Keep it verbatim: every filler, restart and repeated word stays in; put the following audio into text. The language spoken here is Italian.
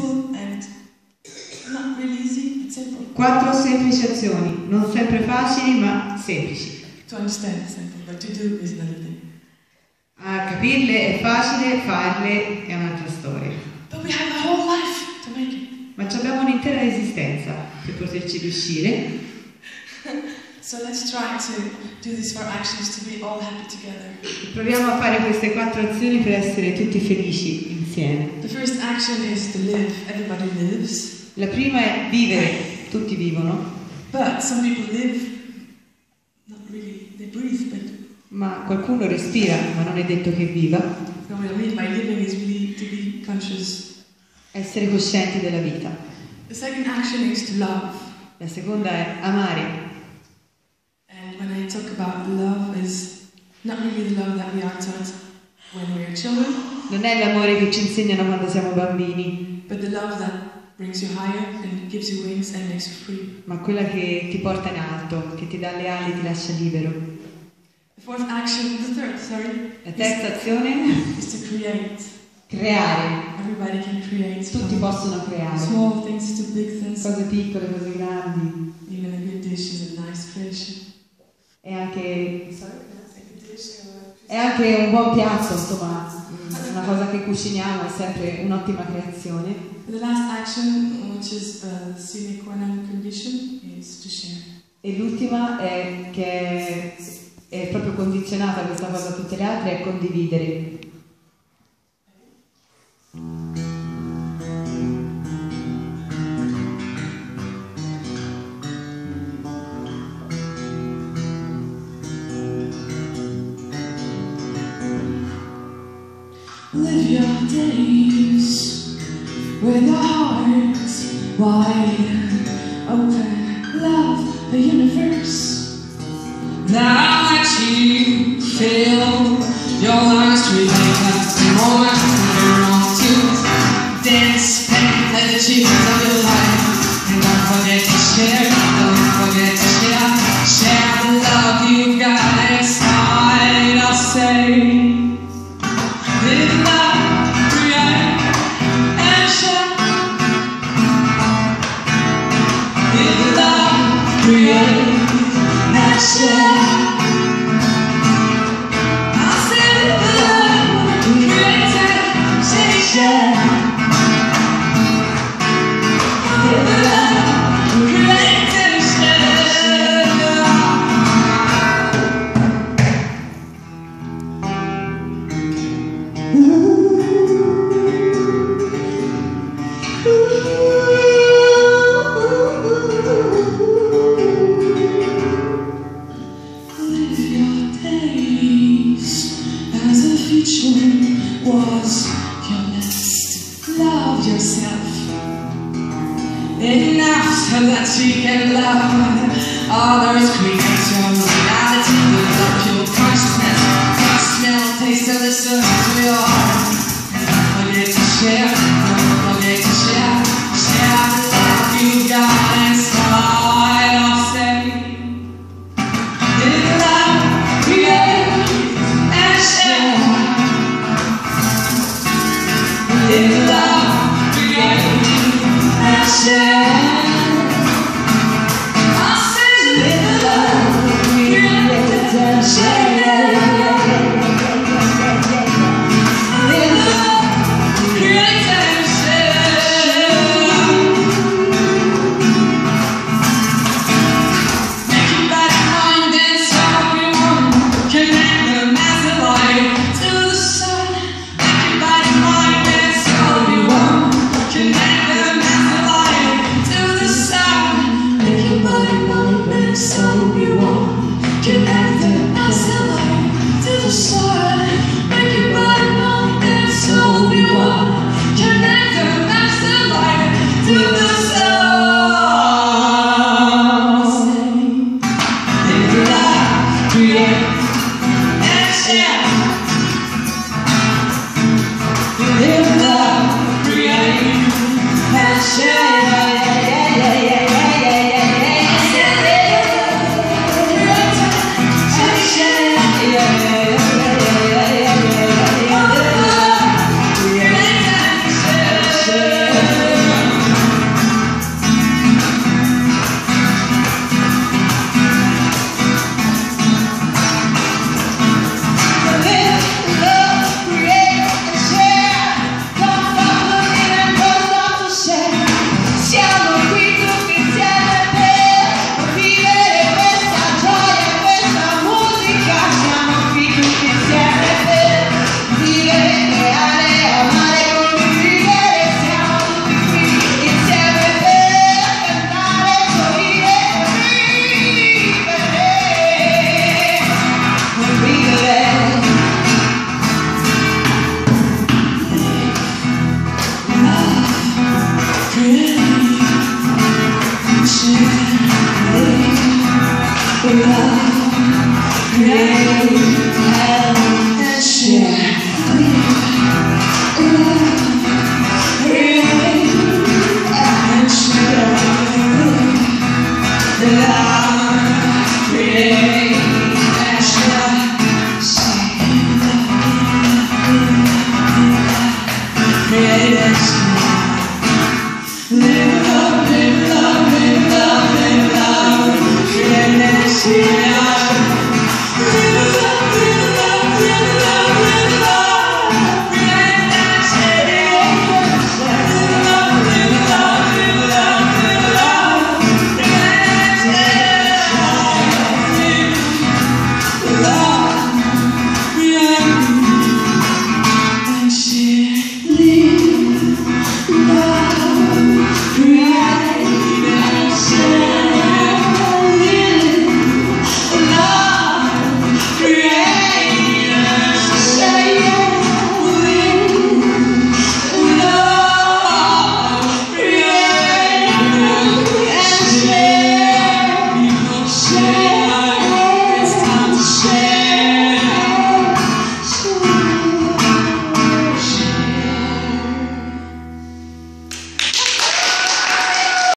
simple and not really easy, but simple. Quattro semplici azioni, non sempre facili ma semplici. To understand is simple, but to do is another thing. A capirle è facile, farle è un'altra storia. But we have a whole life to make it. Ma abbiamo un'intera esistenza per poterci riuscire. So let's try to do these four actions to be all happy together. Proviamo a fare queste quattro azioni per essere tutti felici insieme. The first action is to live. Everybody lives. La prima è vivere, tutti vivono. But some people live, not really, they breathe, but ma qualcuno respira, ma non è detto che viva. So what I mean by living is really to be conscious. Essere coscienti della vita. The second action is to love. La seconda è amare. And when I talk about love, is not really the love that we are taught when we are children. Non è l'amore che ci insegnano quando siamo bambini. But the love that brings you higher and gives you wings and makes you free. Ma quella che ti porta in alto, che ti dà le ali e ti lascia libero. The fourth action, the third, sorry. La terza azione is to create. Creare. Everybody can create. Tutti possono creare. Small things to big things. Cose piccole, cose grandi. Even a good dish is a nice creation. E anche è anche un buon piatto, insomma, una cosa che cuciniamo è sempre un'ottima creazione. The last action, which is a sine qua non condition, is to share. E l'ultima è che è proprio condizionata questa cosa a tutte le altre, è condividere. Live your days with a heart wide open, love the universe. Now that you fill your lungs with a moment you're wrong to dance and let the tunes of your life. And don't forget to share, don't forget to share, share the love you've got inside. I'll say. Live love, create and share. Live love, create and share. I say live love, create and share. Live love, create and share. Was your best. Love yourself enough so that you can love others. Create your reality, build up your consciousness. Smell, taste of the surface of your heart. And don't forget to share, don't forget to share. Share the love you got inside. I'll say, live love, create and share. Live love, create and share. I say live love, create and share. Live love, create and share. create and share. Live